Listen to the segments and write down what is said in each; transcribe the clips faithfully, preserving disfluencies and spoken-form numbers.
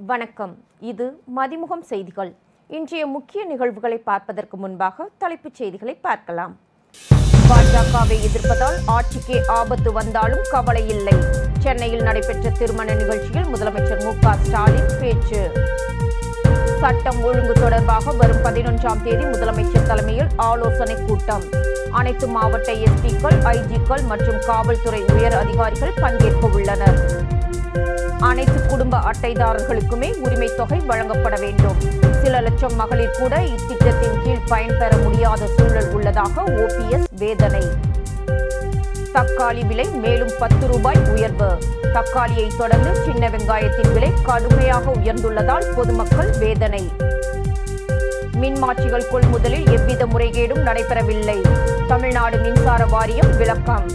வணக்கம். இது மதிமுகம் செய்திகள். இன்றைய முக்கிய நிகழ்வுகளை பார்ப்பதற்கு முன்பாக தலைப்புச் செய்திகளை பார்க்கலாம். பாஜகவை எதிர்ப்பதால் ஆட்சிக்கே ஆபத்து வந்தாலும் கவலை இல்லை. சென்னையில் நடைபெற்ற திருமண நிகழ்ச்சியில் முதலமைச்சர் மு க ஸ்டாலின் பேச்சு. சட்டம் ஒழுங்கு தொடர்பாக வரும் பதினொன்றாம் தேதி முதலமைச்சர் தலைமையில் ஆலோசனை கூட்டம். அனைத்து மாவட்ட எஸ்பிக்கள், ஐஜிக்கள் மற்றும் காவல்துறை உயர் அதிகாரிகள் பங்கேற்க உள்ளனர். அனைத்து குடும்ப அட்டைதாரர்களுக்குமே உரிமை தொகை வழங்கப்பட வேண்டும். சில லட்சம் மகளிர் கூட இத்திட்டத்தின் கீழ் பயன்பெற முடியாத சூழல் உள்ளதாக ஓ பி எஸ் வேதனை. தக்காளி விலை மேலும் பத்து ரூபாய் உயர்வு. தக்காளியை தொடர்ந்து சின்ன வெங்காயத்தின் விலை கடுமையாக உயர்ந்துள்ளதால் பொதுமக்கள் வேதனை. மின்மாற்றிகள் கொள்முதலில் எவ்வித முறைகேடும் நடைபெறவில்லை. தமிழ்நாடு மின்சார வாரியம் விளக்கம்.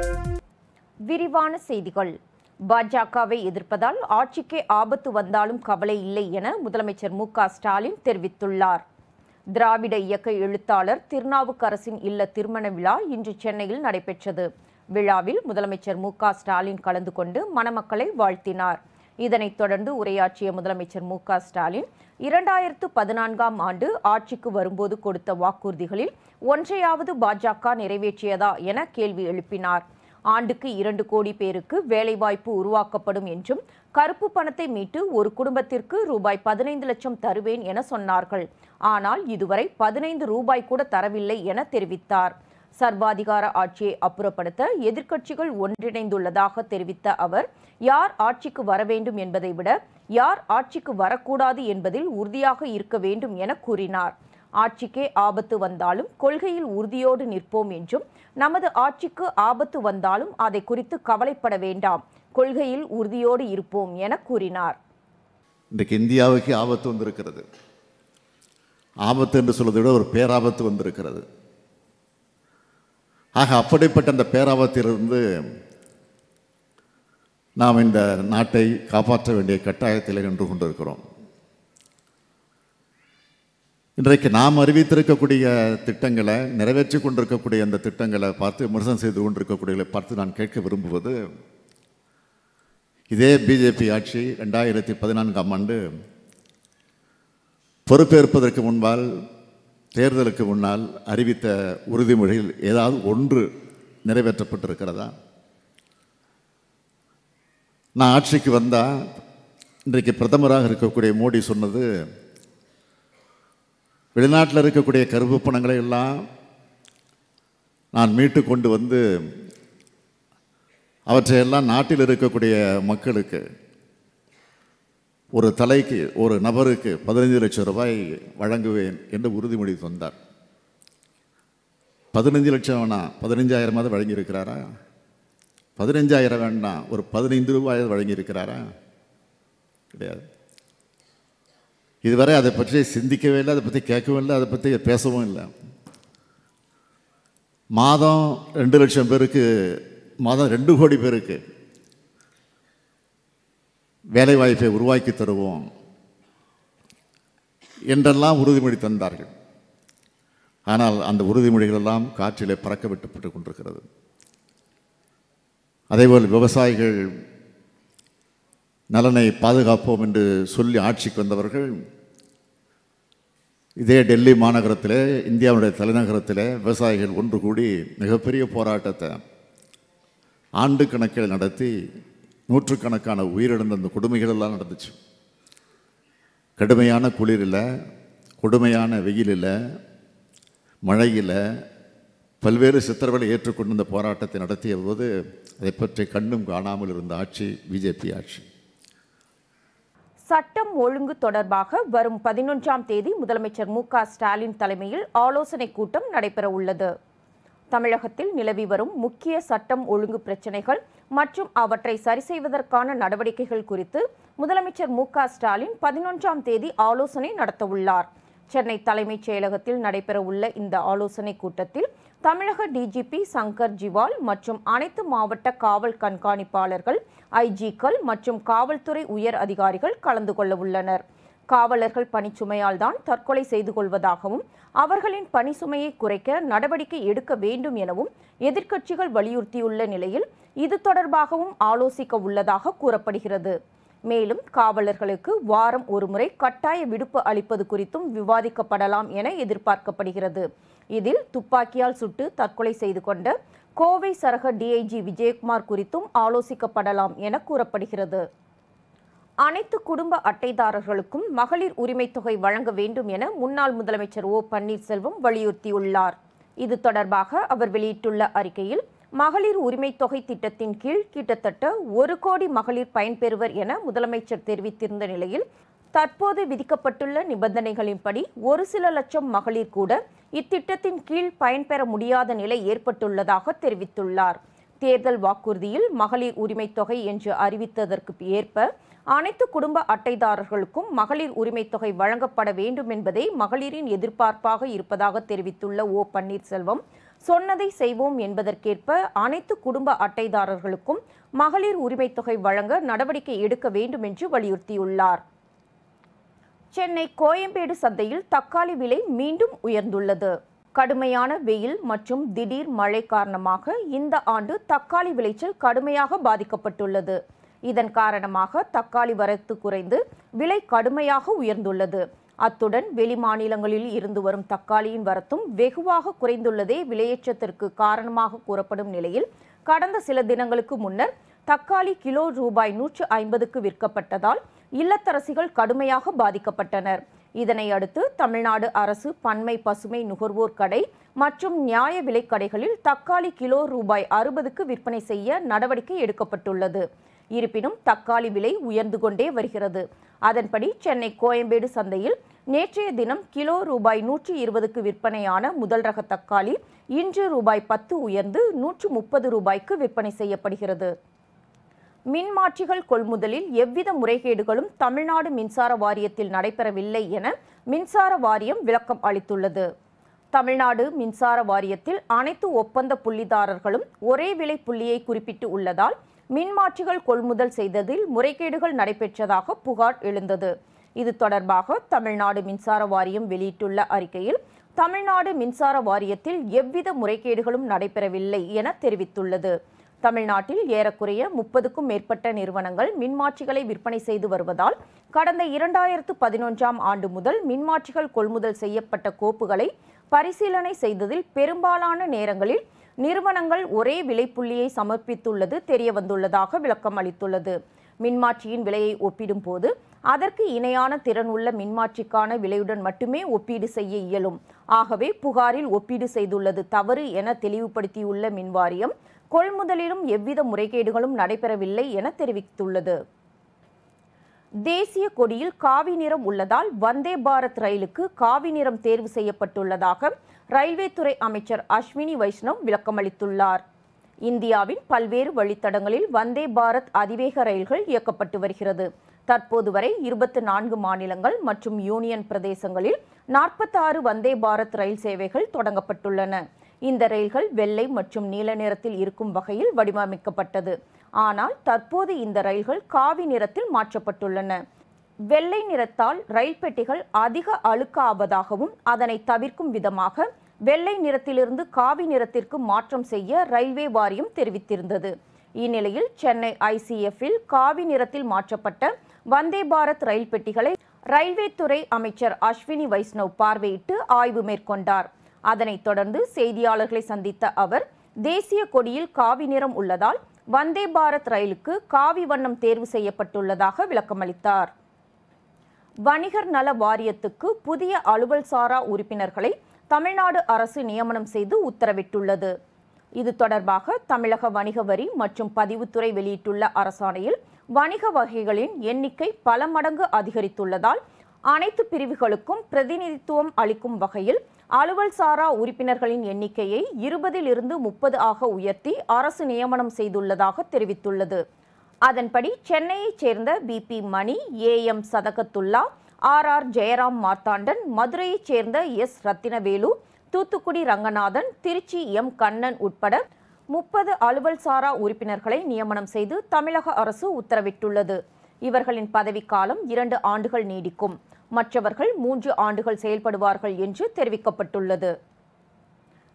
விரிவான செய்திகள். பாஜகவை எதிர்ப்பதால் ஆட்சிக்கே ஆபத்து வந்தாலும் கவலை இல்லை என முதலமைச்சர் மு க ஸ்டாலின் தெரிவித்துள்ளார். திராவிட இயக்க எழுத்தாளர் திருநாவுக்கரசின் இல்ல திருமண விழா இன்று சென்னையில் நடைபெற்றது. விழாவில் முதலமைச்சர் மு க ஸ்டாலின் கலந்து கொண்டு மணமக்களை வாழ்த்தினார். இதனைத் தொடர்ந்து உரையாற்றிய முதலமைச்சர் மு க ஸ்டாலின் இரண்டாயிரத்து பதினான்காம் ஆண்டு ஆட்சிக்கு வரும்போது கொடுத்த வாக்குறுதிகளில் ஒன்றையாவது பாஜக நிறைவேற்றியதா என கேள்வி எழுப்பினார். ஆண்டுக்கு இரண்டு கோடி பேருக்கு வேலைவாய்ப்பு உருவாக்கப்படும் என்றும் கருப்பு பணத்தை மீட்டு ஒரு குடும்பத்திற்கு ரூபாய் பதினைந்து லட்சம் தருவேன் என சொன்னார்கள். ஆனால் இதுவரை பதினைந்து ரூபாய் கூட தரவில்லை என தெரிவித்தார். சர்வாதிகார ஆட்சியை அப்புறப்படுத்த எதிர்க்கட்சிகள் ஒன்றிணைந்துள்ளதாக தெரிவித்த அவர், யார் ஆட்சிக்கு வர வேண்டும் என்பதை விட யார் ஆட்சிக்கு வரக்கூடாது என்பதில் உறுதியாக இருக்க வேண்டும் என கூறினார். ஆட்சிக்கே ஆபத்து வந்தாலும் கொள்கையில் உறுதியோடு நிற்போம் என்றும், நமது ஆட்சிக்கு ஆபத்து வந்தாலும் அதை குறித்து கவலைப்பட வேண்டாம், கொள்கையில் உறுதியோடு இருப்போம் என கூறினார். இன்றைக்கு இந்தியாவுக்கு ஆபத்து வந்திருக்கிறது. ஆபத்து என்று சொல்வதை விட ஒரு பேராபத்து வந்திருக்கிறது. ஆக அப்படிப்பட்ட அந்த பேராபத்திலிருந்து நாம் இந்த நாட்டை காப்பாற்ற வேண்டிய கட்டாயத்தில் நின்று கொண்டிருக்கிறோம். இன்றைக்கு நாம் அறிவித்திருக்கக்கூடிய திட்டங்களை, நிறைவேற்றி கொண்டிருக்கக்கூடிய அந்த திட்டங்களை பார்த்து விமர்சனம் செய்து கொண்டிருக்கக்கூடியவர்களை பார்த்து நான் கேட்க விரும்புவது, இதே பிஜேபி ஆட்சி ரெண்டாயிரத்தி பதினான்காம் ஆண்டு பொறுப்பேற்பதற்கு முன்பால், தேர்தலுக்கு முன்னால் அறிவித்த உறுதிமொழியில் ஏதாவது ஒன்று நிறைவேற்றப்பட்டிருக்கிறதா? நான் ஆட்சிக்கு வந்தால் இன்றைக்கு பிரதமராக இருக்கக்கூடிய மோடி சொன்னது, வெளிநாட்டில் இருக்கக்கூடிய கருப்பு பணங்களை எல்லாம் நான் மீட்டு கொண்டு வந்து அவற்றையெல்லாம் நாட்டில் இருக்கக்கூடிய மக்களுக்கு, ஒரு தலைக்கு, ஒரு நபருக்கு பதினைந்து லட்சம் ரூபாய் வழங்குவேன் என்று உறுதிமொழி தந்தார். பதினைஞ்சு லட்சம் வேணாம், பதினைஞ்சாயிரமாவது வழங்கியிருக்கிறாரா? பதினைஞ்சாயிரம் வேண்டாம், ஒரு பதினைந்து ரூபாயாவது வழங்கியிருக்கிறாரா? கிடையாது. இதுவரை அதை பற்றி சிந்திக்கவே இல்லை, அதை பற்றி கேட்கவும் இல்லை, அதை பற்றி பேசவும் இல்லை. மாதம் ரெண்டு லட்சம் பேருக்கு, மாதம் ரெண்டு கோடி பேருக்கு வேலைவாய்ப்பை உருவாக்கி தருவோம் என்றெல்லாம் உறுதிமொழி தந்தார்கள். ஆனால் அந்த உறுதிமொழிகளெல்லாம் காற்றிலே பறக்க விட்டுப்பட்டு கொண்டிருக்கிறது. அதேபோல் விவசாயிகள் நலனை பாதுகாப்போம் என்று சொல்லி ஆட்சிக்கு வந்தவர்கள் இதே டெல்லி மாநகரத்திலே, இந்தியாவுடைய தலைநகரத்திலே விவசாயிகள் ஒன்று கூடி மிகப்பெரிய போராட்டத்தை ஆண்டு கணக்கில் நடத்தி நூற்றுக்கணக்கான உயிரிழந்த அந்த கொடுமைகளெல்லாம் நடந்துச்சு. கடுமையான குளிரில், கொடுமையான வெயிலில், மழையில் பல்வேறு சித்திரவதை ஏற்றுக்கொண்டு இந்த போராட்டத்தை நடத்திய போது அதை பற்றி கண்ணும் காணாமல் இருந்த ஆட்சி பிஜேபி ஆட்சி. சட்டம் ஒழுங்கு தொடர்பாக வரும் பதினொன்றாம் தேதி முதலமைச்சர் மு க ஸ்டாலின் தலைமையில் ஆலோசனை கூட்டம் நடைபெற உள்ளது. தமிழகத்தில் நிலவி வரும் முக்கிய சட்டம் ஒழுங்கு பிரச்சினைகள் மற்றும் அவற்றை சரி செய்வதற்கான நடவடிக்கைகள் குறித்து முதலமைச்சர் மு க ஸ்டாலின் பதினொன்றாம் தேதி ஆலோசனை நடத்தவுள்ளார். சென்னை தலைமைச் செயலகத்தில் நடைபெற உள்ள இந்த ஆலோசனை கூட்டத்தில் தமிழக D G P Shankar Jiwal மற்றும் அனைத்து மாவட்ட காவல் கண்காணிப்பாளர்கள், ஐஜிக்கள் மற்றும் காவல்துறை உயர் அதிகாரிகள் கலந்து கொள்ள உள்ளனர். காவலர்கள் பணிச்சுமையால் தான் தற்கொலை செய்து கொள்வதாகவும், அவர்களின் பணிசுமையை குறைக்க நடவடிக்கை எடுக்க வேண்டும் எனவும் எதிர்க்கட்சிகள் வலியுறுத்தியுள்ள நிலையில் இது தொடர்பாகவும் ஆலோசிக்க உள்ளதாக கூறப்படுகிறது. மேலும் காவலர்களுக்கு வாரம் ஒருமுறை கட்டாய விடுப்பு அளிப்பது குறித்தும் விவாதிக்கப்படலாம் என எதிர்பார்க்கப்படுகிறது. இதில் துப்பாக்கியால் சுட்டு தற்கொலை செய்து கொண்ட கோவை சரக டிஐஜி விஜயகுமார் குறித்தும் ஆலோசிக்கப்படலாம் என கூறப்படுகிறது. அனைத்து குடும்ப அட்டைதாரர்களுக்கும் மகளிர் உரிமைத் தொகை வழங்க வேண்டும் என முன்னாள் முதலமைச்சர் ஓ பன்னீர்செல்வம் வலியுறுத்தியுள்ளார். இது தொடர்பாக அவர் வெளியிட்டுள்ள அறிக்கையில், மகளிர் உரிமைத் தொகை திட்டத்தின் கீழ் கிட்டத்தட்ட ஒரு கோடி மகளிர் பயன்பெறுவர் என முதலமைச்சர் தெரிவித்திருந்த நிலையில், தற்போது விதிக்கப்பட்டுள்ள நிபந்தனைகளின்படி ஒரு சில லட்சம் மகளிர் கூட இத்திட்டத்தின் கீழ் பயன்பெற முடியாத நிலை ஏற்பட்டுள்ளதாக தெரிவித்துள்ளார். தேர்தல் வாக்குறுதியில் மகளிர் உரிமைத் தொகை என்று அறிவித்ததற்கு ஏற்ப அனைத்து குடும்ப அட்டைதாரர்களுக்கும் மகளிர் உரிமைத் தொகை வழங்கப்பட வேண்டும் என்பதே மகளிரின் எதிர்பார்ப்பாக இருப்பதாக தெரிவித்துள்ள ஓ பன்னீர்செல்வம், சொன்னதை செய்வோம் என்பதற்கேற்ப அனைத்து குடும்ப அட்டைதாரர்களுக்கும் மகளிர் உரிமைத் தொகை வழங்க நடவடிக்கை எடுக்க வேண்டும் என்று வலியுறுத்தியுள்ளார். சென்னை கோயம்பேடு சந்தையில் தக்காளி விலை மீண்டும் உயர்ந்துள்ளது. கடுமையான வெயில் மற்றும் திடீர் மழை காரணமாக இந்த ஆண்டு தக்காளி விளைச்சல் கடுமையாக பாதிக்கப்பட்டுள்ளது. இதன் காரணமாக தக்காளி வரத்து குறைந்து விலை கடுமையாக உயர்ந்துள்ளது. அத்துடன் வெளி மாநிலங்களில் இருந்து வரும் தக்காளியின் வரத்தும் வெகுவாக குறைந்துள்ளதே விலையேற்றத்திற்கு காரணமாக கூறப்படும் நிலையில், கடந்த சில தினங்களுக்கு முன்னர் தக்காளி கிலோ ரூபாய் நூற்று ஐம்பதுக்கு விற்கப்பட்டதால் இல்லத்தரசிகள் கடுமையாக பாதிக்கப்பட்டனர். இதனை அடுத்து தமிழ்நாடு அரசு பன்மை பசுமை நுகர்வோர் கடை மற்றும் நியாய விலைக் கடைகளில் தக்காளி கிலோ ரூபாய் அறுபதுக்கு விற்பனை செய்ய நடவடிக்கை எடுக்கப்பட்டுள்ளது. இருப்பினும் தக்காளி விலை உயர்ந்து கொண்டே வருகிறது. அதன்படி சென்னை கோயம்பேடு சந்தையில் நேற்றைய தினம் கிலோ ரூபாய் நூற்றி இருபதுக்கு விற்பனையான முதல் ரக தக்காளி இன்று ரூபாய் பத்து உயர்ந்து நூற்று முப்பது ரூபாய்க்கு விற்பனை செய்யப்படுகிறது. மின்மாற்றிகள் கொள்முதலில் எவ்வித முறைகேடுகளும் தமிழ்நாடு மின்சார வாரியத்தில் நடைபெறவில்லை என மின்சார வாரியம் விளக்கம் அளித்துள்ளது. தமிழ்நாடு மின்சார வாரியத்தில் அனைத்து ஒப்பந்த புள்ளிதாரர்களும் ஒரே விலை புள்ளியை குறிப்பிட்டு உள்ளதால் மின்மாற்றிகள் கொள்முதல் செய்ததில் முறைகேடுகள் நடைபெற்றதாக புகார் எழுந்தது. இது தொடர்பாக தமிழ்நாடு மின்சார வாரியம் வெளியிட்டுள்ள அறிக்கையில், தமிழ்நாடு மின்சார வாரியத்தில் எவ்வித முறைகேடுகளும் நடைபெறவில்லை என தெரிவித்துள்ளது. தமிழ்நாட்டில் ஏறக்குறைய முப்பதுக்கும் மேற்பட்ட நிறுவனங்கள் மின்மாற்றிகளை விற்பனை செய்து வருவதால் கடந்த இரண்டாயிரத்து பதினொன்றாம் ஆண்டு முதல் மின்மாற்றிகள் கொள்முதல் செய்யப்பட்ட கோப்புகளை பரிசீலனை செய்ததில் பெரும்பாலான நேரங்களில் நிறுவனங்கள் ஒரே விலைப்புள்ளியை சமர்ப்பித்துள்ளது தெரியவந்துள்ளதாக விளக்கம் அளித்துள்ளது. மின்மாற்றியின் விலையை ஒப்பிடும் போது அதற்கு இணையான திறன் உள்ள மின்மாற்றிக்கான விலையுடன் மட்டுமே ஒப்பீடு செய்ய இயலும். ஆகவே புகாரில் ஒப்பீடு செய்துள்ளது தவறு என தெளிவுபடுத்தியுள்ள மின்வாரியம், கொள்முதலிலும் எவ்வித முறைகேடுகளும் நடைபெறவில்லை என தெரிவித்துள்ளது. தேசிய கொடியில் காவி நிறம் உள்ளதால் வந்தே பாரத் ரயிலுக்கு காவி நிறம் தேர்வு செய்யப்பட்டுள்ளதாக ரயில்வே துறை அமைச்சர் அஸ்வினி வைஷ்ணவ் விளக்கமளித்துள்ளார். இந்தியாவின் பல்வேறு வழித்தடங்களில் வந்தே பாரத் அதிவேக ரயில்கள் இயக்கப்பட்டு வருகிறது. தற்போது வரை இருபத்தி நான்கு மாநிலங்கள் மற்றும் யூனியன் பிரதேசங்களில் நாற்பத்தி ஆறு வந்தே பாரத் ரயில் சேவைகள் தொடங்கப்பட்டுள்ளன. இந்த ரயில்கள் வெள்ளை மற்றும் நீல நிறத்தில் இருக்கும் வகையில் வடிவமைக்கப்பட்டது. ஆனால் தற்போது இந்த ரயில்கள் காவி நிறத்தில் மாற்றப்பட்டுள்ளன. வெள்ளை நிறத்தால் ரயில் பெட்டிகள் அதிக அழுக்காவதாகவும் அதனை தவிர்க்கும் விதமாக வெள்ளை நிறத்திலிருந்து காவி நிறத்திற்கு மாற்றம் செய்ய ரயில்வே வாரியம் தெரிவித்திருந்தது. இந்நிலையில் சென்னை ஐசிஎஃப்பில் காவி நிறத்தில் மாற்றப்பட்ட வந்தே பாரத் ரயில் பெட்டிகளை ரயில்வே துறை அமைச்சர் அஸ்வினி வைஷ்ணவ் பார்வையிட்டு ஆய்வு மேற்கொண்டார். அதனைத் தொடர்ந்து செய்தியாளர்களை சந்தித்த அவர், தேசிய கொடியில் காவி நிறம் உள்ளதால் வந்தே பாரத் ரயிலுக்கு காவி வண்ணம் தேர்வு செய்யப்பட்டுள்ளதாக விளக்கமளித்தார். வணிகர் நல வாரியத்துக்கு புதிய அலுவல் சாரா உறுப்பினர்களை தமிழ்நாடு அரசு நியமனம் செய்து உத்தரவிட்டுள்ளது. இது தொடர்பாக தமிழக வணிக வரி மற்றும் பதிவுத்துறை வெளியிட்டுள்ள அரசாணையில், வணிக வகைகளின் எண்ணிக்கை பல மடங்கு அதிகரித்துள்ளதால் அனைத்து பிரிவுகளுக்கும் பிரதிநிதித்துவம் அளிக்கும் வகையில் அலுவல் சாரா உறுப்பினர்களின் எண்ணிக்கையை இருபதில் இருந்து முப்பது ஆக உயர்த்தி அரசு நியமனம் செய்துள்ளதாக தெரிவித்துள்ளது. அதன்படி சென்னையைச் சேர்ந்த P P Mani, A M Sadhakathulla, R R Jayaram Marthandan, மதுரையைச் சேர்ந்த எஸ் ரத்தினவேலு, தூத்துக்குடி ரங்கநாதன், திருச்சி எம் கண்ணன் உட்பட முப்பது அலுவல் சாரா உறுப்பினர்களை நியமனம் செய்து தமிழக அரசு உத்தரவிட்டுள்ளது. இவர்களின் பதவிக்காலம் இரண்டு ஆண்டுகள் நீடிக்கும். மற்றவர்கள் மூன்று ஆண்டுகள் செயல்படுவார்கள் என்று தெரிவிக்கப்பட்டுள்ளது.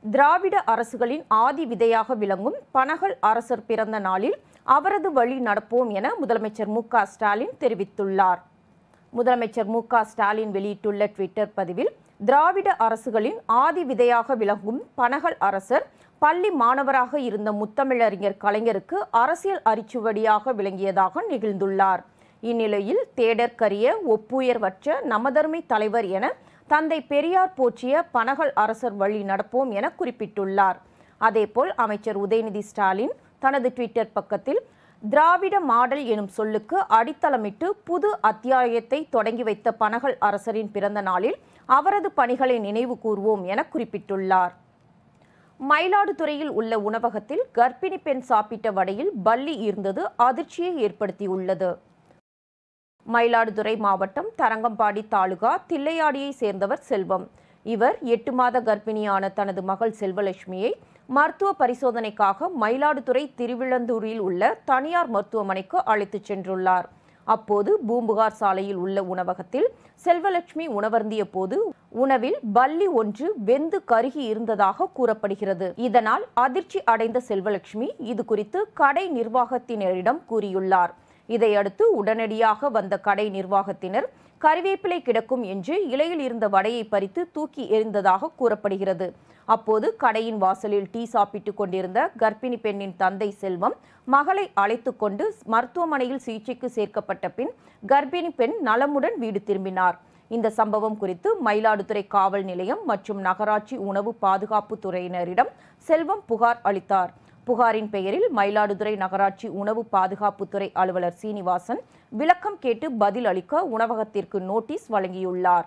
திராவிட அரசுகளின் ஆதி விதையாக விளங்கும் பனகல் அரசர் பிறந்த நாளில் அவரது வழி நடப்போம் என முதலமைச்சர் மு க ஸ்டாலின் தெரிவித்துள்ளார். முதலமைச்சர் மு க ஸ்டாலின் வெளியிட்டுள்ள ட்விட்டர் பதிவில், திராவிட அரசுகளின் ஆதி விதையாக விளங்கும் பனகல் அரசர் பள்ளி மாணவராக இருந்த முத்தமிழறிஞர் கலைஞருக்கு அரசியல் அரிச்சுவடியாக விளங்கியதாக நெகிழ்ந்துள்ளார். இந்நிலையில் தேடற்கரிய ஒப்புயர்வற்ற நமதருமை தலைவர் என தந்தை பெரியார் போற்றிய பனகல் அரசர் வழி நடப்போம் என குறிப்பிட்டுள்ளார். அதேபோல் அமைச்சர் உதயநிதி ஸ்டாலின் தனது ட்விட்டர் பக்கத்தில் திராவிட மாடல் எனும் சொல்லுக்கு அடித்தளமிட்டு புது அத்தியாயத்தை தொடங்கி வைத்த பனகல் அரசரின் பிறந்த நாளில் அவரது பணிகளை நினைவு கூர்வோம் என குறிப்பிட்டுள்ளார். மயிலாடுதுறையில் உள்ள உணவகத்தில் கர்ப்பிணி பெண் சாப்பிட்ட வடையில் பல்லி இருந்தது அதிர்ச்சியை ஏற்படுத்தியுள்ளது. மயிலாடுதுறை மாவட்டம் தரங்கம்பாடி தாலுகா தில்லையாடியை சேர்ந்தவர் செல்வம். இவர் எட்டு மாத கர்ப்பிணியான தனது மகள் செல்வலட்சுமியை மருத்துவ பரிசோதனைக்காக மயிலாடுதுறை திருவிழந்தூரில் உள்ள தனியார் மருத்துவமனைக்கு அழைத்துச் சென்றுள்ளார். அப்போது பூம்புகார் சாலையில் உள்ள உணவகத்தில் செல்வலட்சுமி உணவருந்திய போது உணவில் பல்லி ஒன்று வெந்து கருகி இருந்ததாக கூறப்படுகிறது. இதனால் அதிர்ச்சி அடைந்த செல்வலட்சுமி இது குறித்து கடை நிர்வாகத்தினரிடம் கூறியுள்ளார். இதையடுத்து உடனடியாக வந்த கடை நிர்வாகத்தினர் கறிவேப்பிலை கிடக்கும் என்று இலையில் இருந்த வடையை பறித்து தூக்கி எறிந்ததாக கூறப்படுகிறது. அப்போது கடையின் வாசலில் டீ சாப்பிட்டுக் கொண்டிருந்த கர்ப்பிணி பெண்ணின் தந்தை செல்வம் மகளை அழைத்து கொண்டு மருத்துவமனையில் சிகிச்சைக்கு சேர்க்கப்பட்ட பின் கர்ப்பிணி பெண் நலமுடன் வீடு திரும்பினார். இந்த சம்பவம் குறித்து மயிலாடுதுறை காவல் நிலையம் மற்றும் நகராட்சி உணவு பாதுகாப்பு துறையினரிடம் செல்வம் புகார் அளித்தார். புகாரின் பெயரில் மயிலாடுதுறை நகராட்சி உணவு பாதுகாப்புத்துறை அலுவலர் சீனிவாசன் விளக்கம் கேட்டு பதில் அளிக்க உணவகத்திற்கு நோட்டீஸ் வழங்கியுள்ளார்.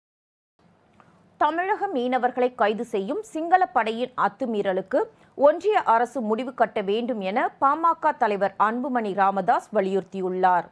தமிழக மீனவர்களை கைது செய்யும் சிங்கள படையின் அத்துமீறலுக்கு ஒன்றிய அரசு முடிவு கட்ட வேண்டும் என பாமக தலைவர் அன்புமணி ராமதாஸ் வலியுறுத்தியுள்ளார்.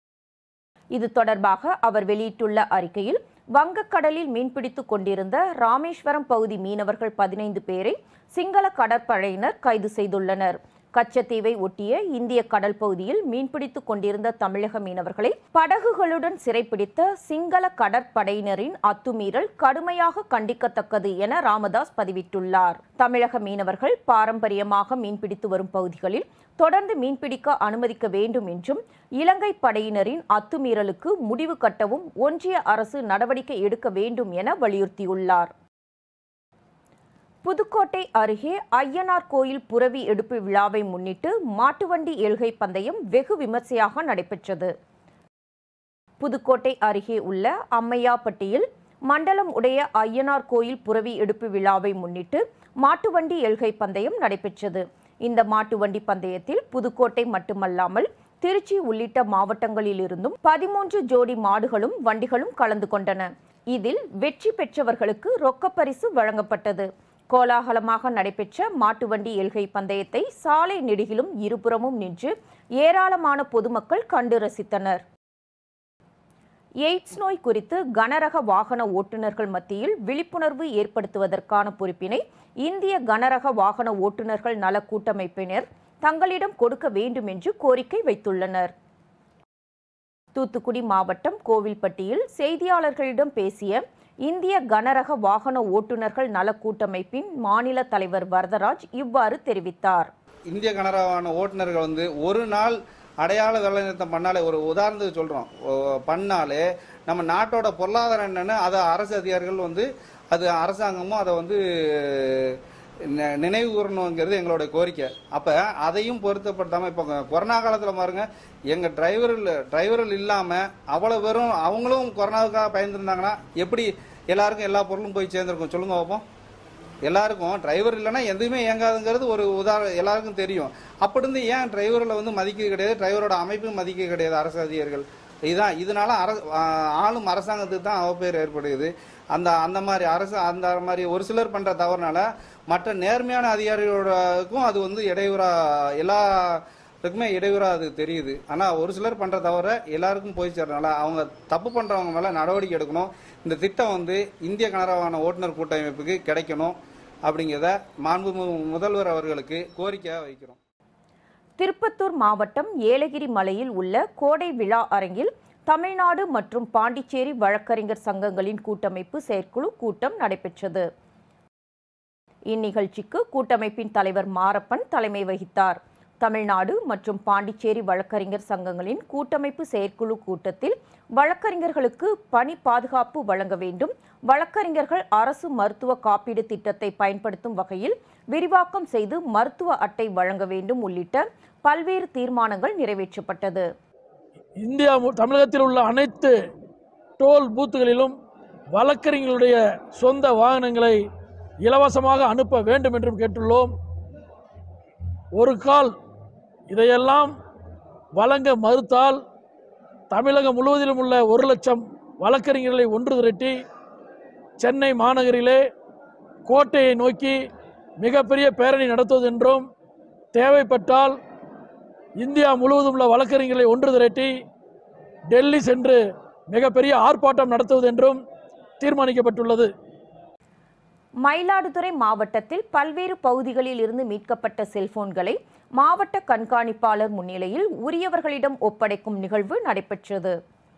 இது தொடர்பாக அவர் வெளியிட்டுள்ள அறிக்கையில், வங்கக்கடலில் மீன்பிடித்துக் கொண்டிருந்த ராமேஸ்வரம் பகுதி மீனவர்கள் பதினைந்து பேரை சிங்கள கடற்படையினர் கைது செய்துள்ளனர். கச்சத்தீவை ஒட்டிய இந்திய கடல் பகுதியில் மீன்பிடித்துக் கொண்டிருந்த தமிழக மீனவர்களை படகுகளுடன் சிறைப்பிடித்த சிங்கள கடற்படையினரின் அத்துமீறல் கடுமையாக கண்டிக்கத்தக்கது என ராமதாஸ் பதிவிட்டுள்ளார். தமிழக மீனவர்கள் பாரம்பரியமாக மீன்பிடித்து வரும் பகுதிகளில் தொடர்ந்து மீன்பிடிக்க அனுமதிக்க வேண்டும் என்றும், இலங்கை படையினரின் அத்துமீறலுக்கு முடிவு கட்டவும் ஒன்றிய அரசு நடவடிக்கை எடுக்க வேண்டும் என வலியுறுத்தியுள்ளார். புதுக்கோட்டை அருகே ஐயனார் கோயில் புரவி எடுப்பு விழாவை முன்னிட்டு மாட்டுவண்டி எல்கை பந்தயம் வெகு விமர்சையாக நடைபெற்றது. புதுக்கோட்டை அருகே உள்ள அம்மையாப்பட்டியில் மண்டலம் உடைய ஐயனார் கோயில் புரவி எடுப்பு விழாவை முன்னிட்டு மாட்டுவண்டி எல்கை பந்தயம் நடைபெற்றது. இந்த மாட்டுவண்டி பந்தயத்தில் புதுக்கோட்டை மட்டுமல்லாமல் திருச்சி உள்ளிட்ட மாவட்டங்களிலிருந்தும் பதிமூன்று ஜோடி மாடுகளும் வண்டிகளும் கலந்து கொண்டன. இதில் வெற்றி பெற்றவர்களுக்கு ரொக்கப்பரிசு வழங்கப்பட்டது. கோலாகலமாக நடைபெற்ற மாட்டுவண்டி எல்கை பந்தயத்தை சாலை நெடுகிலும் இருபுறமும் நின்று ஏராளமான பொதுமக்கள் கண்டு ரசித்தனர். எய்ட்ஸ் நோய் குறித்து கனரக வாகன ஓட்டுநர்கள் மத்தியில் விழிப்புணர்வு ஏற்படுத்துவதற்கான பொறுப்பினை இந்திய கனரக வாகன ஓட்டுநர்கள் நல கூட்டமைப்பினர் தங்களிடம் கொடுக்க வேண்டும் என்று கோரிக்கை வைத்துள்ளனர். தூத்துக்குடி மாவட்டம் கோவில்பட்டியில் செய்தியாளர்களிடம் பேசிய இந்திய கனரக வாகன ஓட்டுநர்கள் நல கூட்டமைப்பின் மாநில தலைவர் வரதராஜ் இவ்வாறு தெரிவித்தார். இந்திய கனரக வாகன ஓட்டுநர்கள் வந்து ஒரு நாள் அடையாள வேலை நிறுத்தம் பண்ணாலே, ஒரு உதாரணத்துக்கு சொல்கிறோம், பண்ணாலே நம்ம நாட்டோட பொருளாதாரம் என்னென்னு அதை அரசு அதிகாரிகள் வந்து அது அரசாங்கமும் அதை வந்து நினைவு கூறணுங்கிறது எங்களுடைய கோரிக்கை. அப்போ அதையும் பொருத்தப்படுத்தாமல் இப்போ கொரோனா காலத்தில் பாருங்க, எங்கள் டிரைவர்கள் டிரைவர்கள் இல்லாமல் அவ்வளோ பேரும் அவங்களும் கொரோனாவுக்காக பயந்துருந்தாங்கன்னா எப்படி எல்லாருக்கும் எல்லா பொருளும் போய் சேர்ந்துருக்கும் சொல்லுங்க பார்ப்போம். எல்லாருக்கும் டிரைவர் இல்லைன்னா எதுவுமே இயங்காதுங்கிறது ஒரு உதாரணம் எல்லாருக்கும் தெரியும். அப்படி இருந்து ஏன் டிரைவர்களை வந்து மதிக்க கிடையாது, டிரைவரோட அமைப்பும் மதிக்க கிடையாது அரசு அதிகாரிகள். இதுதான் இதனால அரசு ஆளும் அரசாங்கத்துக்கு தான் அவப்பெயர் ஏற்படுகிறது. அந்த அந்த மாதிரி அரசு அந்த மாதிரி ஒரு சிலர் பண்ற தவறுனால மற்ற நேர்மையான அதிகாரிகளுக்கும் அது வந்து இடையூறா எல்லாருக்குமே இடையூறா அது தெரியுது. ஆனா ஒரு சிலர் பண்ற தவற எல்லாருக்கும் போய் சேர்றதுனால அவங்க தப்பு பண்றவங்க மேல நடவடிக்கை எடுக்கணும். இந்த திட்டம் வந்து இந்திய கனரக வாகன ஓட்டுநர் கூட்டமைப்புக்கு கிடைக்கணும் அப்படிங்கிறத மாண்பு முதல்வர் அவர்களுக்கு கோரிக்கையாக வைக்கிறோம். திருப்பத்தூர் மாவட்டம் ஏலகிரி மலையில் உள்ள கோடை விழா அரங்கில் தமிழ்நாடு மற்றும் பாண்டிச்சேரி வழக்கறிஞர் சங்கங்களின் கூட்டமைப்பு செயற்குழு கூட்டம் நடைபெற்றது. இந்நிகழ்ச்சிக்கு கூட்டமைப்பின் தலைவர் மாரப்பன் தலைமை வகித்தார். தமிழ்நாடு மற்றும் பாண்டிச்சேரி வழக்கறிஞர் சங்கங்களின் கூட்டமைப்பு செயற்குழு கூட்டத்தில் வழக்கறிஞர்களுக்கு பணி பாதுகாப்பு வழங்க வேண்டும், வழக்கறிஞர்கள் அரசு மருத்துவ காப்பீடு திட்டத்தை பயன்படுத்தும் வகையில் விரிவாக்கம் செய்து மருத்துவ அட்டை வழங்க வேண்டும் உள்ளிட்ட பல்வேறு தீர்மானங்கள் நிறைவேற்றப்பட்டது. இந்தியா தமிழகத்தில் உள்ள அனைத்து டோல் பூத்துகளிலும் வழக்கறிஞர்களுடைய சொந்த வாகனங்களை இலவசமாக அனுப்ப வேண்டும் என்றும் கேட்டுள்ளோம். ஒரு கால் இதையெல்லாம் வழங்க மறுத்தால் தமிழகம் முழுவதிலும் உள்ள ஒரு லட்சம் வழக்கறிஞர்களை ஒன்று திரட்டி சென்னை மாநகரிலே கோட்டையை நோக்கி மிகப்பெரிய பேரணி நடத்துவது என்றும், தேவைப்பட்டால் இந்தியா முழுவதும் உள்ள வழக்கறிஞர்களை ஒன்று திரட்டி டெல்லி சென்று மிகப்பெரிய ஆர்ப்பாட்டம் நடத்துவது என்றும் தீர்மானிக்கப்பட்டுள்ளது. மயிலாடுதுறை மாவட்டத்தில் பல்வேறு பகுதிகளில் இருந்து மீட்கப்பட்ட செல்போன்களை மாவட்ட கண்காணிப்பாளர் முன்னிலையில் உரியவர்களிடம் ஒப்படைக்கும் நிகழ்வு நடைபெற்றது.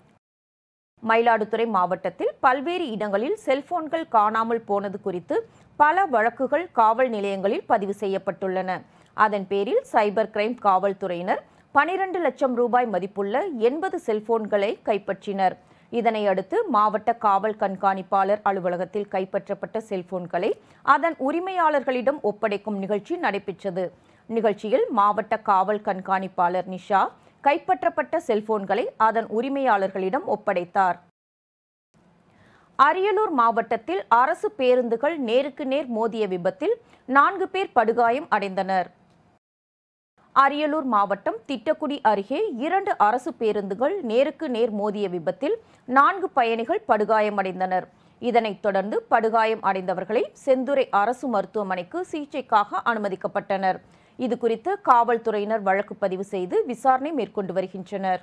மயிலாடுதுறை மாவட்டத்தில் பல்வேறு இடங்களில் செல்போன்கள் காணாமல் போனது குறித்து பல வழக்குகள் காவல் நிலையங்களில் பதிவு செய்யப்பட்டுள்ளன. அதன் பேரில் சைபர் கிரைம் காவல்துறையினர் பனிரெண்டு லட்சம் ரூபாய் மதிப்புள்ள எண்பது செல்போன்களை கைப்பற்றினர். இதனை அடுத்து மாவட்ட காவல் கண்காணிப்பாளர் அலுவலகத்தில் கைப்பற்றப்பட்ட செல்போன்களை அதன் உரிமையாளர்களிடம் ஒப்படைக்கும் நிகழ்ச்சி நடைபெற்றது. நிகழ்ச்சியில் மாவட்ட காவல் கண்காணிப்பாளர் நிஷா கைப்பற்றப்பட்ட செல்போன்களை அதன் உரிமையாளர்களிடம் ஒப்படைத்தார். அரியலூர் மாவட்டத்தில் அரசு பேருந்துகள் நேருக்கு நேர் மோதிய விபத்தில் நான்கு பேர் படுகாயம் அடைந்தனர். அரியலூர் மாவட்டம் திட்டக்குடி அருகே இரண்டு அரசு பேருந்துகள் நேருக்கு நேர் மோதிய விபத்தில் நான்கு பயணிகள் படுகாயமடைந்தனர். இதனைத் தொடர்ந்து படுகாயம் அடைந்தவர்களை செந்துறை அரசு மருத்துவமனைக்கு சிகிச்சைக்காக அனுமதிக்கப்பட்டனர். இதுகுறித்து காவல்துறையினர் வழக்கு பதிவு செய்து விசாரணை மேற்கொண்டு வருகின்றனர்.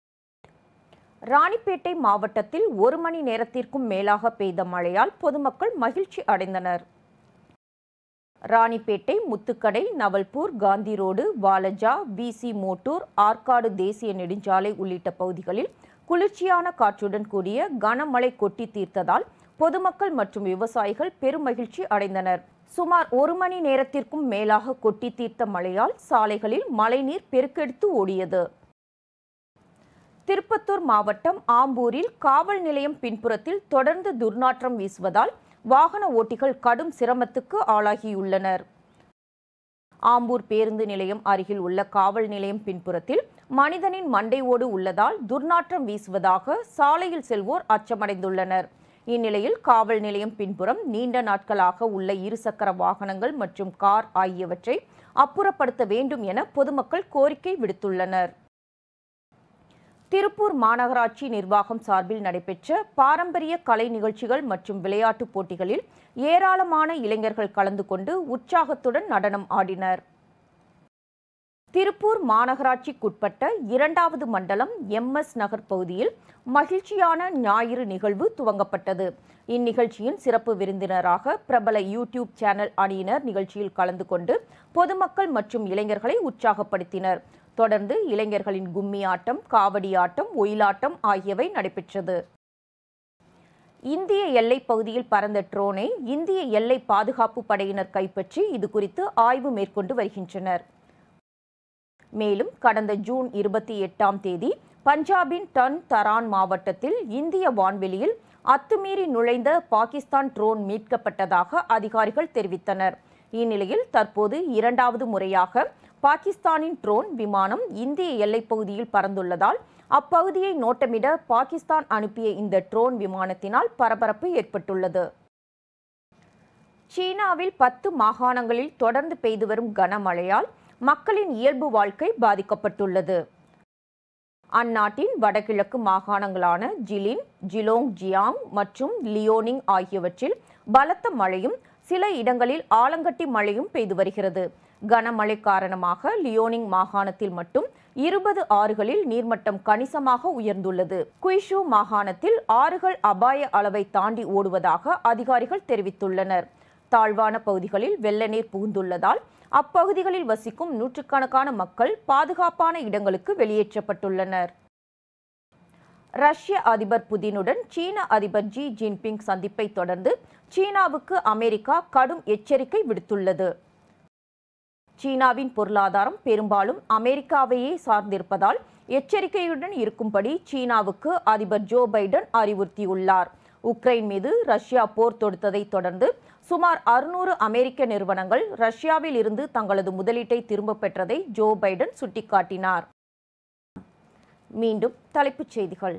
ராணிப்பேட்டை மாவட்டத்தில் ஒரு மணி நேரத்திற்கும் மேலாக பெய்த மழையால் பொதுமக்கள் மகிழ்ச்சி அடைந்தனர். ராணிப்பேட்டை, முத்துக்கடை, நவல்பூர், காந்தி ரோடு, வாலஜா, விசி மோட்டூர், ஆற்காடு தேசிய நெடுஞ்சாலை உள்ளிட்ட பகுதிகளில் குளிர்ச்சியான காற்றுடன் கூடிய கனமழை கொட்டி தீர்த்ததால் பொதுமக்கள் மற்றும் விவசாயிகள் பெரும் மகிழ்ச்சி அடைந்தனர். சுமார் ஒரு மணி நேரத்திற்கும் மேலாக கொட்டி தீர்த்த மழையால் சாலைகளில் மழைநீர் பெருக்கெடுத்து ஓடியது. திருப்பத்தூர் மாவட்டம் ஆம்பூரில் காவல் நிலையம் பின்புறத்தில் தொடர்ந்து துர்நாற்றம் வீசுவதால் வாகன ஓட்டிகள் கடும் சிரமத்துக்கு ஆளாகியுள்ளனர். ஆம்பூர் பேருந்து நிலையம் அருகில் உள்ள காவல் நிலையம் பின்புறத்தில் மனிதனின் மண்டை ஓடு உள்ளதால் துர்நாற்றம் வீசுவதாக சாலையில் செல்வோர் அச்சமடைந்துள்ளனர். இந்நிலையில் காவல் நிலையம் பின்புறம் நீண்ட நாட்களாக உள்ள இருசக்கர வாகனங்கள் மற்றும் கார் ஆகியவற்றை அப்புறப்படுத்த வேண்டும் என பொதுமக்கள் கோரிக்கை விடுத்துள்ளனர். திருப்பூர் மாநகராட்சி நிர்வாகம் சார்பில் நடைபெற்ற பாரம்பரிய கலை நிகழ்ச்சிகள் மற்றும் விளையாட்டுப் போட்டிகளில் ஏராளமான இளைஞர்கள் கலந்து கொண்டு உற்சாகத்துடன் நடனம் ஆடினர். திருப்பூர் மாநகராட்சிக்குட்பட்ட இரண்டாவது மண்டலம் எம் எஸ் நகர் பகுதியில் மகிழ்ச்சியான ஞாயிறு நிகழ்வு துவங்கப்பட்டது. இந்நிகழ்ச்சியின் சிறப்பு விருந்தினராக பிரபல யூடியூப் சேனல் அணியினர் நிகழ்ச்சியில் கலந்து கொண்டு பொதுமக்கள் மற்றும் இளைஞர்களை உற்சாகப்படுத்தினர். தொடர்ந்து இளைஞர்களின் கும்மி ஆட்டம், காவடி ஆட்டம், ஒயிலாட்டம் ஆகியவை நடைபெற்றது. இந்திய எல்லை பகுதியில் பறந்த ட்ரோனை இந்திய எல்லை பாதுகாப்பு படையினர் கைப்பற்றி இதுகுறித்து ஆய்வு மேற்கொண்டு வருகின்றனர். மேலும் கடந்த ஜூன் இருபத்தி எட்டாம் தேதி பஞ்சாபின் டன் தரான் மாவட்டத்தில் இந்திய வான்வெளியில் அத்துமீறி நுழைந்த பாகிஸ்தான் ட்ரோன் மீட்கப்பட்டதாக அதிகாரிகள் தெரிவித்தனர். இந்நிலையில் தற்போது இரண்டாவது முறையாக பாகிஸ்தானின் ட்ரோன் விமானம் இந்திய எல்லைப்பகுதியில் பறந்துள்ளதால் அப்பகுதியை நோட்டமிட பாகிஸ்தான் அனுப்பிய இந்த ட்ரோன் விமானத்தினால் பரபரப்பு ஏற்பட்டுள்ளது. சீனாவில் பத்து மாகாணங்களில் தொடர்ந்து பெய்து வரும் கனமழையால் மக்களின் இயல்பு வாழ்க்கை பாதிக்கப்பட்டுள்ளது. அந்நாட்டின் வடகிழக்கு மாகாணங்களான ஜிலின், ஜிலோங் ஜியாங் மற்றும் லியோனிங் ஆகியவற்றில் பலத்த மழையும் சில இடங்களில் ஆலங்கட்டி மழையும் பெய்து வருகிறது. கனமழை காரணமாக லியோனிங் மாகாணத்தில் மட்டும் இருபது ஆறுகளில் நீர்மட்டம் கணிசமாக உயர்ந்துள்ளது. குய்ஷு மாகாணத்தில் ஆறுகள் அபாய அளவை தாண்டி ஓடுவதாக அதிகாரிகள் தெரிவித்துள்ளனர். தாழ்வான பகுதிகளில் வெள்ள நீர் புகுந்துள்ளதால் அப்பகுதிகளில் வசிக்கும் நூற்றுக்கணக்கான மக்கள் பாதுகாப்பான இடங்களுக்கு வெளியேற்றப்பட்டுள்ளனர். ரஷ்ய அதிபர் புதினுடன் சீன அதிபர் ஜி ஜின்பிங் சந்திப்பை தொடர்ந்து சீனாவுக்கு அமெரிக்கா கடும் எச்சரிக்கை விடுத்துள்ளது. சீனாவின் பொருளாதாரம் பெரும்பாலும் அமெரிக்காவையே சார்ந்திருப்பதால் எச்சரிக்கையுடன் இருக்கும்படி சீனாவுக்கு அதிபர் ஜோ பைடன் அறிவுறுத்தியுள்ளார். உக்ரைன் மீது ரஷ்யா போர் தொடுத்ததை தொடர்ந்து சுமார் அறுநூறு அமெரிக்க நிறுவனங்கள் ரஷ்யாவில் இருந்து தங்களது முதலீட்டை திரும்ப பெற்றதை ஜோ பைடன் சுட்டிக்காட்டினார். மீண்டும் தலைப்புச் செய்திகள்.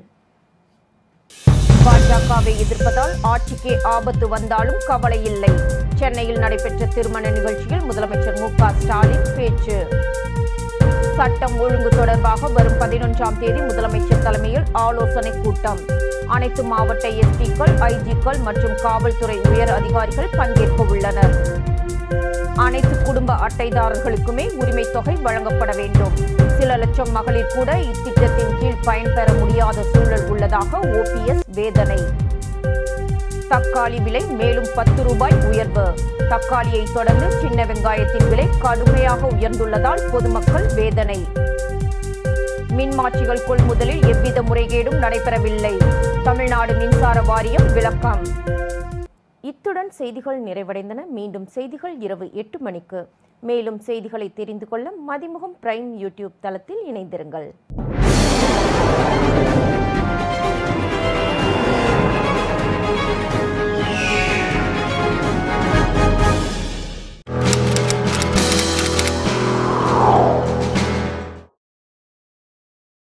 பாஜகவை எதிர்ப்பதால் ஆட்சிக்கே ஆபத்து வந்தாலும் கவலை இல்லை. சென்னையில் நடைபெற்ற திருமண நிகழ்ச்சியில் முதலமைச்சர் மு க ஸ்டாலின் பேச்சு. சட்டம் ஒழுங்கு தொடர்பாக வரும் பதினொன்றாம் தேதி முதலமைச்சர் தலைமையில் ஆலோசனை கூட்டம். அனைத்து மாவட்ட எஸ்பிக்கள், ஐஜிக்கள் மற்றும் காவல்துறை உயர் அதிகாரிகள் பங்கேற்க உள்ளனர். அனைத்து குடும்ப அட்டைதாரர்களுக்குமே உரிமை தொகை வழங்கப்பட வேண்டும். சில லட்சம் மகளிர் கூட இத்திட்டத்தின் கீழ் பயன்பெற முடியாத சூழல் உள்ளதாக ஓபிஎஸ் வேதனை. தக்காளி விலை மேலும் பத்து ரூபாய் உயர்வு. தக்காளியை தொடர்ந்து சின்ன வெங்காயத்தின் விலை கடுமையாக உயர்ந்துள்ளதால் பொதுமக்கள் வேதனை. மின்மாற்றிகள் கொள்முதலில் எவ்வித முறைகேடும் நடைபெறவில்லை. தமிழ்நாடு மின்சார வாரியம் விளக்கம். இத்துடன் செய்திகள் நிறைவடைந்தன. மீண்டும் செய்திகள் இரவு எட்டு மணிக்கு. மேலும் செய்திகளை தெரிந்து கொள்ள மதிமுகம் பிரைம் யூடியூப் தளத்தில் இணைந்திருங்கள்.